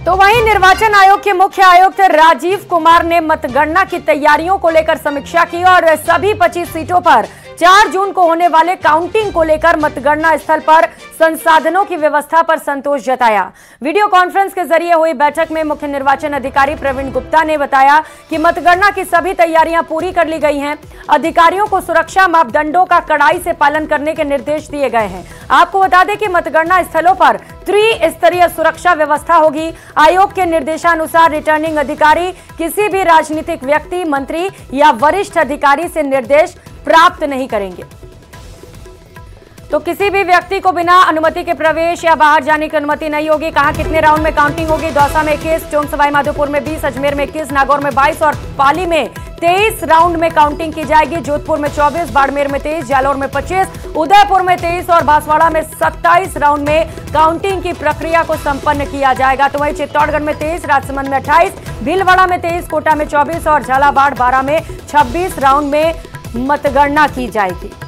तो वहीं निर्वाचन आयोग के मुख्य आयुक्त राजीव कुमार ने मतगणना की तैयारियों को लेकर समीक्षा की और सभी 25 सीटों पर 4 जून को होने वाले काउंटिंग को लेकर मतगणना स्थल पर संसाधनों की व्यवस्था पर संतोष जताया। वीडियो कॉन्फ्रेंस के जरिए हुई बैठक में मुख्य निर्वाचन अधिकारी प्रवीण गुप्ता ने बताया कि मतगणना की सभी तैयारियां पूरी कर ली गई हैं। अधिकारियों को सुरक्षा मापदंडों का कड़ाई से पालन करने के निर्देश दिए गए हैं। आपको बता दें कि मतगणना स्थलों पर त्रिस्तरीय सुरक्षा व्यवस्था होगी। आयोग के निर्देशानुसार रिटर्निंग अधिकारी किसी भी राजनीतिक व्यक्ति, मंत्री या वरिष्ठ अधिकारी से निर्देश प्राप्त नहीं करेंगे। तो किसी भी व्यक्ति को बिना अनुमति के प्रवेश या बाहर जाने की अनुमति नहीं होगी। कहां कितने राउंड में काउंटिंग होगी? दौसा में 21, टोंक सवाई माधोपुर में 20, अजमेर में 21, नागौर में 22 और पाली में 23 राउंड में काउंटिंग की जाएगी। जोधपुर में 24, बाड़मेर में 23, जालौर में 25, उदयपुर में 23 और बांसवाड़ा में 27 राउंड में काउंटिंग की प्रक्रिया को संपन्न किया जाएगा। तो वहीं चित्तौड़गढ़ में 23, राजसमंद में 28, भीलवाड़ा में 23, कोटा में 24 और झालावाड़ 12 में 26 राउंड में मतगणना की जाएगी।